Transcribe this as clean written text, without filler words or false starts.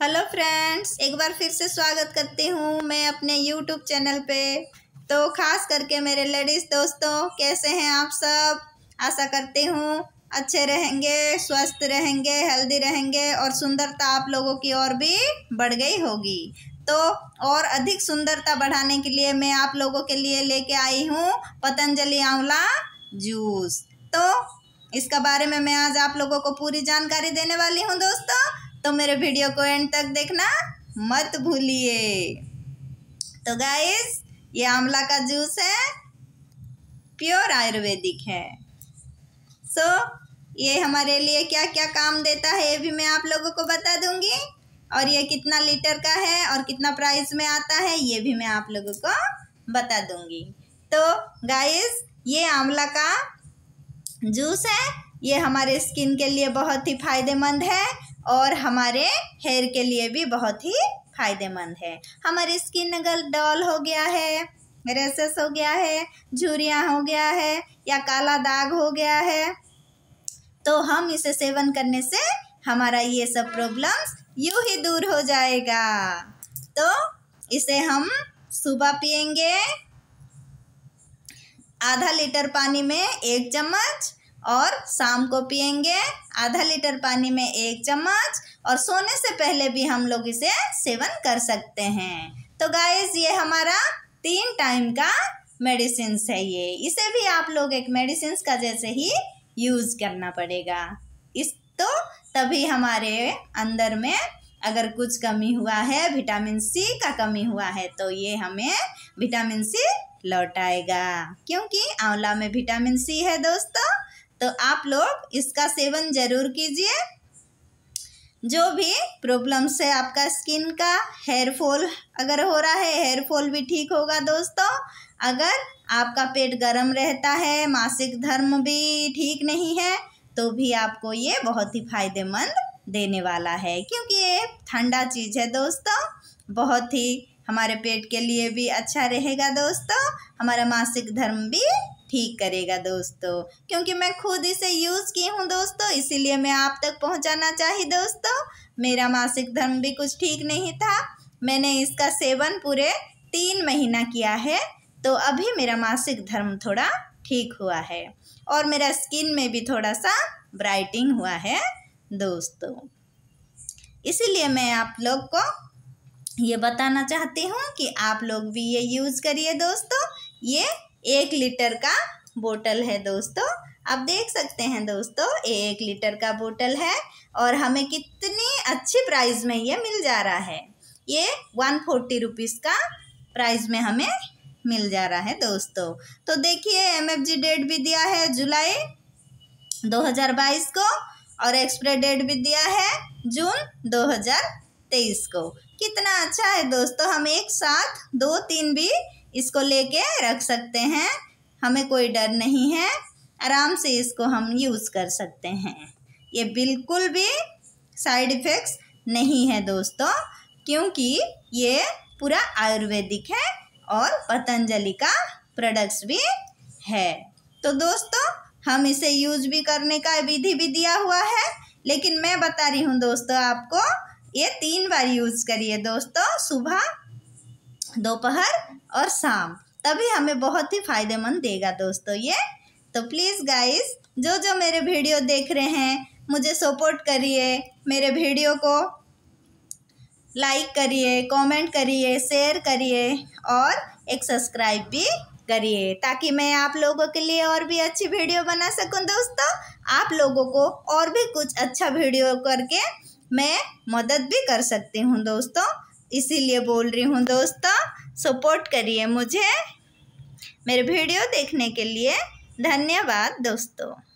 Hello friends, एक बार फिर से स्वागत करती हूँ मैं अपने यूट्यूब चैनल पे। तो खास करके मेरे लेडीज़ दोस्तों, कैसे हैं आप सब। आशा करती हूँ अच्छे रहेंगे, स्वस्थ रहेंगे, हेल्दी रहेंगे और सुंदरता आप लोगों की और भी बढ़ गई होगी। तो और अधिक सुंदरता बढ़ाने के लिए मैं आप लोगों के लिए लेके आई हूँ पतंजलि आंवला जूस। तो इसका बारे में मैं आज आप लोगों को पूरी जानकारी देने वाली हूँ दोस्तों, तो मेरे वीडियो को एंड तक देखना मत भूलिए। तो गाइस, ये आंवला का जूस है, प्योर आयुर्वेदिक है। ये हमारे लिए क्या क्या काम देता है ये भी मैं आप लोगों को बता दूंगी, और ये कितना लीटर का है और कितना प्राइस में आता है ये भी मैं आप लोगों को बता दूंगी। तो गाइस, ये आंवला का जूस है, ये हमारे स्किन के लिए बहुत ही फायदेमंद है और हमारे हेयर के लिए भी बहुत ही फायदेमंद है। हमारी स्किन अगर डल हो गया है, रेसेस हो गया है, झुर्रियाँ हो गया है या काला दाग हो गया है, तो हम इसे सेवन करने से हमारा ये सब प्रॉब्लम्स यूं ही दूर हो जाएगा। तो इसे हम सुबह पिएंगे आधा लीटर पानी में 1 चम्मच, और शाम को पिएंगे आधा लीटर पानी में 1 चम्मच, और सोने से पहले भी हम लोग इसे सेवन कर सकते हैं। तो गाइस, ये हमारा 3 टाइम का मेडिसिन है। इसे भी आप लोग एक मेडिसिन का जैसे ही यूज़ करना पड़ेगा। तभी हमारे अंदर में अगर कुछ कमी हुआ है, विटामिन सी का कमी हुआ है, तो ये हमें विटामिन सी लौटाएगा, क्योंकि आंवला में विटामिन सी है दोस्तों। तो आप लोग इसका सेवन जरूर कीजिए। जो भी प्रॉब्लम्स है आपका स्किन का, हेयर फॉल अगर हो रहा है, हेयर फॉल भी ठीक होगा दोस्तों। अगर आपका पेट गर्म रहता है, मासिक धर्म भी ठीक नहीं है, तो भी आपको ये बहुत ही फायदेमंद देने वाला है, क्योंकि ये ठंडा चीज़ है दोस्तों। बहुत ही हमारे पेट के लिए भी अच्छा रहेगा दोस्तों, हमारा मासिक धर्म भी ठीक करेगा दोस्तों। क्योंकि मैं खुद इसे यूज़ की हूँ दोस्तों, इसीलिए मैं आप तक पहुँचाना चाहिए दोस्तों। मेरा मासिक धर्म भी कुछ ठीक नहीं था, मैंने इसका सेवन पूरे 3 महीना किया है, तो अभी मेरा मासिक धर्म थोड़ा ठीक हुआ है और मेरा स्किन में भी थोड़ा सा ब्राइटिंग हुआ है दोस्तों। इसीलिए मैं आप लोग को ये बताना चाहती हूँ कि आप लोग भी ये यूज़ करिए दोस्तों। ये 1 लीटर का बोतल है दोस्तों, आप देख सकते हैं दोस्तों, 1 लीटर का बोतल है और हमें कितनी अच्छी प्राइस में ये मिल जा रहा है। ये 140 रुपीज़ का प्राइस में हमें मिल जा रहा है दोस्तों। तो देखिए, MFG डेट भी दिया है जुलाई 2022 को, और एक्सपायरी डेट भी दिया है जून 2023 को। कितना अच्छा है दोस्तों, हम एक साथ 2-3 भी इसको लेके रख सकते हैं, हमें कोई डर नहीं है, आराम से इसको हम यूज़ कर सकते हैं। ये बिल्कुल भी साइड इफ़ेक्ट्स नहीं है दोस्तों, क्योंकि ये पूरा आयुर्वेदिक है और पतंजलि का प्रोडक्ट्स भी है। तो दोस्तों, हम इसे यूज भी करने का विधि भी दिया हुआ है, लेकिन मैं बता रही हूँ दोस्तों आपको, ये 3 बार यूज़ करिए दोस्तों, सुबह, दोपहर और शाम, तभी हमें बहुत ही फायदेमंद देगा दोस्तों ये। तो प्लीज़ गाइस, जो मेरे वीडियो देख रहे हैं, मुझे सपोर्ट करिए, मेरे वीडियो को लाइक करिए, कमेंट करिए, शेयर करिए और एक सब्सक्राइब भी करिए, ताकि मैं आप लोगों के लिए और भी अच्छी वीडियो बना सकूं दोस्तों। आप लोगों को और भी कुछ अच्छा वीडियो करके मैं मदद भी कर सकती हूं दोस्तों, इसीलिए बोल रही हूं दोस्तों, सपोर्ट करिए मुझे। मेरे वीडियो देखने के लिए धन्यवाद दोस्तों।